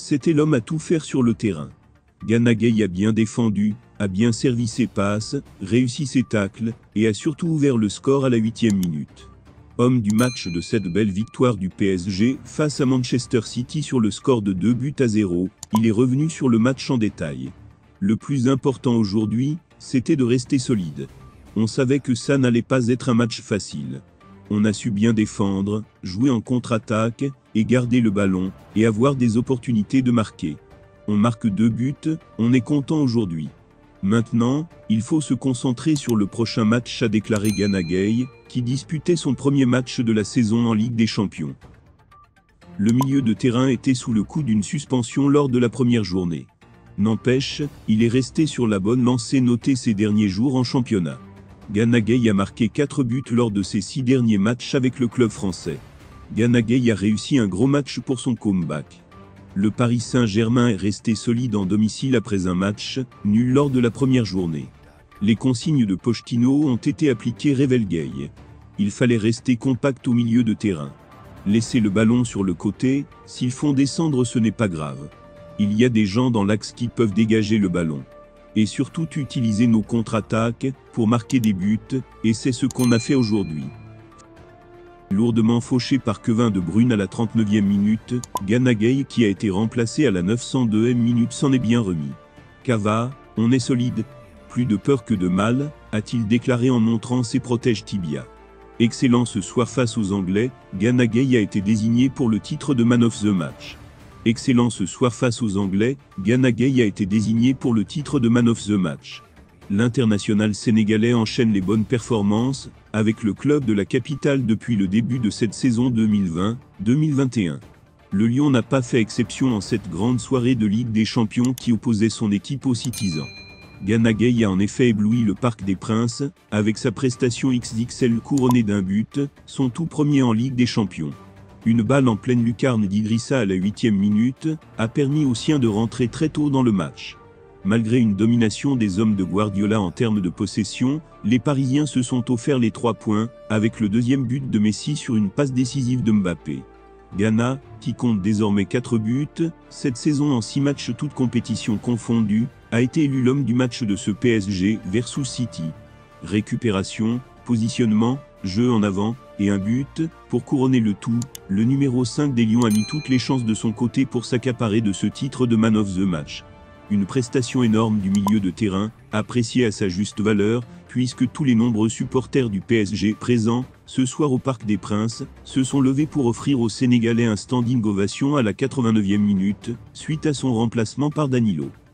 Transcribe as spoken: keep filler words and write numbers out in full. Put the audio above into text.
C'était l'homme à tout faire sur le terrain. Gana Gueye a bien défendu, a bien servi ses passes, réussi ses tacles, et a surtout ouvert le score à la huitième minute. Homme du match de cette belle victoire du P S G face à Manchester City sur le score de deux buts à zéro, il est revenu sur le match en détail. Le plus important aujourd'hui, c'était de rester solide. On savait que ça n'allait pas être un match facile. On a su bien défendre, jouer en contre-attaque, et garder le ballon, et avoir des opportunités de marquer. On marque deux buts, on est content aujourd'hui. Maintenant, il faut se concentrer sur le prochain match, a déclaré Gana Gueye, qui disputait son premier match de la saison en Ligue des Champions. Le milieu de terrain était sous le coup d'une suspension lors de la première journée. N'empêche, il est resté sur la bonne lancée notée ces derniers jours en championnat. Gana Gueye a marqué quatre buts lors de ses six derniers matchs avec le club français. Gana Gueye a réussi un gros match pour son comeback. Le Paris Saint-Germain est resté solide en domicile après un match nul lors de la première journée. Les consignes de Pochettino ont été appliquées, révèle Gueye. Il fallait rester compact au milieu de terrain. Laisser le ballon sur le côté, s'ils font descendre ce n'est pas grave. Il y a des gens dans l'axe qui peuvent dégager le ballon. Et surtout utiliser nos contre-attaques pour marquer des buts, et c'est ce qu'on a fait aujourd'hui. Lourdement fauché par Kevin De Bruyne à la trente-neuvième minute, Gana Gueye, qui a été remplacé à la neuf cent deuxième minute, s'en est bien remis. Cava, on est solide. Plus de peur que de mal, a-t-il déclaré en montrant ses protèges tibia. Excellent ce soir face aux Anglais, Gana Gueye a été désigné pour le titre de Man of the Match. Excellent ce soir face aux Anglais, Gana Gueye a été désigné pour le titre de Man of the Match. L'international sénégalais enchaîne les bonnes performances avec le club de la capitale depuis le début de cette saison deux mille vingt deux mille vingt et un. Le Lion n'a pas fait exception en cette grande soirée de Ligue des Champions qui opposait son équipe aux Citizens. Gana Gueye a en effet ébloui le Parc des Princes avec sa prestation X X L couronnée d'un but, son tout premier en Ligue des Champions. Une balle en pleine lucarne d'Idrissa à la huitième minute a permis aux siens de rentrer très tôt dans le match. Malgré une domination des hommes de Guardiola en termes de possession, les Parisiens se sont offerts les trois points, avec le deuxième but de Messi sur une passe décisive de Mbappé. Gana, qui compte désormais quatre buts, cette saison en six matchs toutes compétitions confondues, a été élu l'homme du match de ce P S G versus City. Récupération, positionnement, jeu en avant, et un but, pour couronner le tout, le numéro cinq des Lions a mis toutes les chances de son côté pour s'accaparer de ce titre de Man of the Match. Une prestation énorme du milieu de terrain, appréciée à sa juste valeur, puisque tous les nombreux supporters du P S G présents, ce soir au Parc des Princes, se sont levés pour offrir au Sénégalais un standing ovation à la quatre-vingt-neuvième minute, suite à son remplacement par Danilo.